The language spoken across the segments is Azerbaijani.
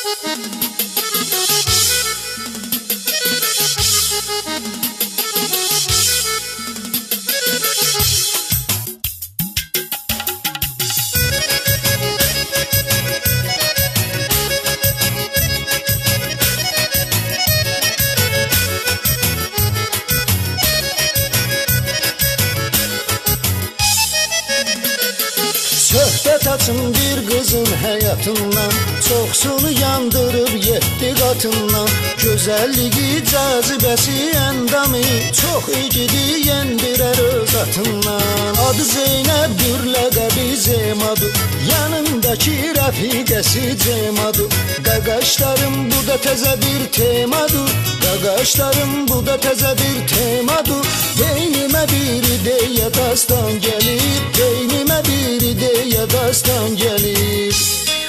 Söhbət açın bir qızın həyatından, çoxsunu yandırıb 7 qatından. Gözəlliyi, cazibəsi, əndamı çox igidi yendirər öz atından. Adı Zeynəbdir, ləqəbi Zemadu, yanındakı rəfiqəsi Cemadu. Qaqaşlarım bu da təzə bir temadur, qaqaşlarım bu da təzə bir temadur. Beynimə biri deyə dastan gəlir, beynimə biri deyə dastan gəlir.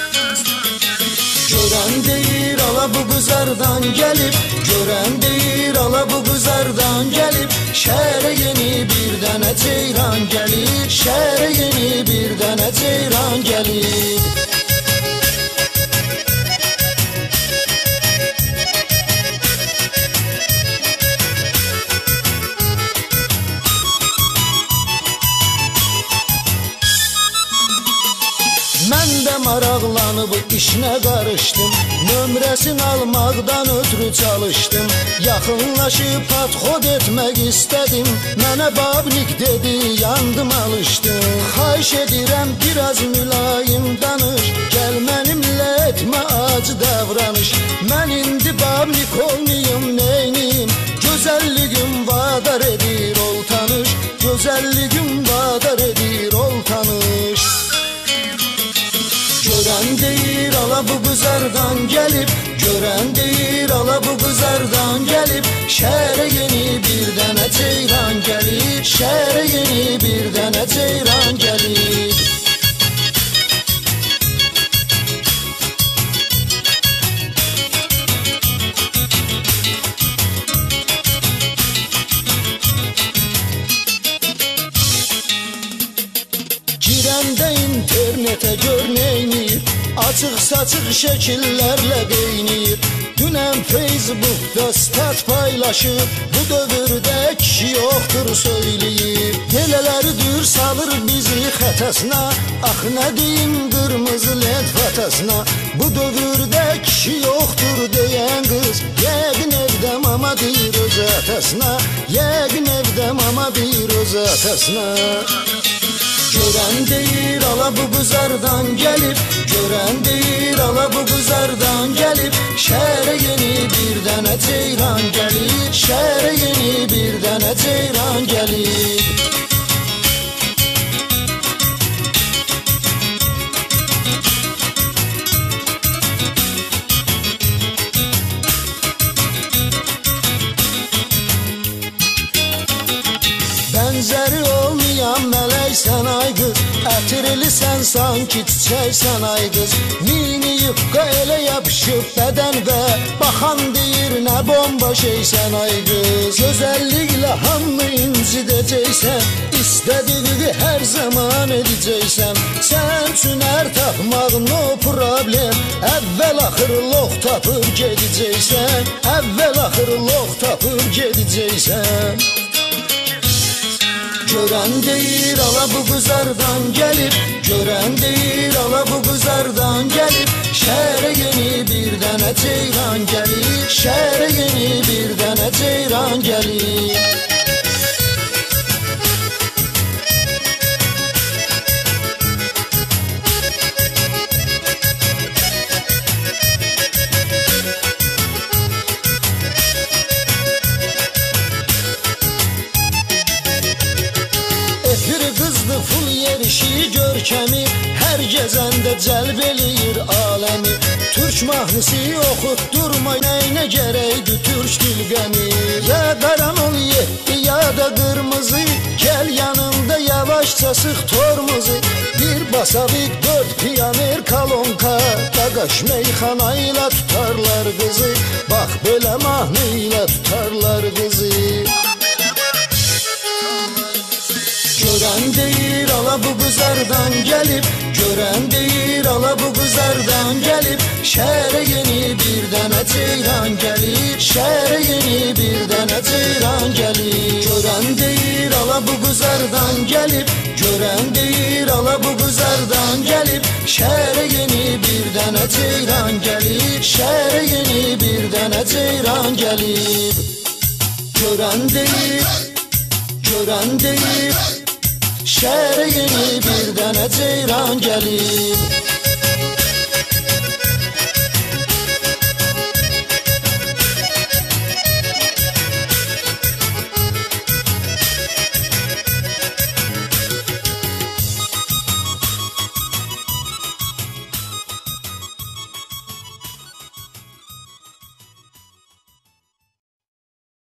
Görən deyir ala bu qızardan gəlib, görən deyir ala bu qızardan gəlib. Şəhərə yeni bir dənə ceyran gəlir, şəhərə yeni bir dənə ceyran gəlir. Mən də maraqlanıb işinə qarışdım, nömrəsini almaqdan ötürü çalışdım. Yaxınlaşıb padxod etmək istədim, mənə babnik dedi, yandım alışdım. Xahiş edirəm biraz mülayim danış, gəl mənimlə etmə acı davranış. Mən indi babnik olmayım, neyniyim, gözəlligim vadar edir ol tanış, gözəlligim vadar edir ol tanış. Görən deyir ala bu qızardan gəlib, görən deyir ala bu qızardan gəlib. Şəhərə yeni bir dənə ceyran gəlir, şəhərə yeni bir dənə ceyran gəlir. Girəndə internetə gör neyniyir, açıq-saçıq şəkillərlə beyniyir. Dünən Facebookda stat paylaşıb, bu dövrdə kişi yoxdur söyləyir. Elələri salır bizi xətasına, ax nə deyim qırmızı led fatasına. Bu dövrdə kişi yoxdur deyən qız, yəqin evdə mama deyir öz atasına, yəqin evdə mama deyir öz atasına. Görən deyir ala bu qızardan gəlib, görən deyir ala bu qızardan gəlib. Şəhərə yeni bir dənə ceyran gəlir, şəhərə yeni bir dənə ceyran gəlir. Bənzəri olmayan mələksən ay qız, ətirlisən sanki çiçəksən ay qız. Mini yufqa elə yapışıb bədən və baxan deyir nə bomba şeysən ay qız. Gözəlliklə hamı incidəcəksən, istədiğini hər zaman edəcəksən. Sən üçün hər tapmaq no problem, əvvəl axır lox tapıb gedəcəksən, əvvəl axır lox tapıb gedəcəksən. Görən deyir ala bu qızardan gəlib, görən deyir ala bu qızardan gəlib. Şəhərə yeni bir dənə ceyran gəlir, şəhərə yeni bir dənə ceyran gəlir. Ful yerişi görkəmi, hər gəzəndə cəlb eləyir aləmi. Türk mahnısı oxutdurma, nəyinə gərəkdir türk dilqəmi. Ya qaran ol yetdi ya da qırmızı, gəl yanımda yavaşca sıx tormuzu. Bir basavik 4 piyanir kalonka, qaqaş meyxana ilə tutarlar qızı. Bax belə mahnı ilə tutarlar qızı. Görən deyir ala bu qızardan gəlib, görən deyir ala bu qızardan gəlib. Şəhərə yeni bir dənə ceyran gəlib, şəhərə yeni bir dənə ceyran gəlib. Görən deyir ala bu qızardan gəlib, görən deyir ala bu qızardan gəlib. Şəhərə yeni bir dənə ceyran gəlib, şəhərə yeni bir dənə ceyran gəlib. Görən deyir, görən deyir, şəhərə yeni bir dənə ceyran gəlib.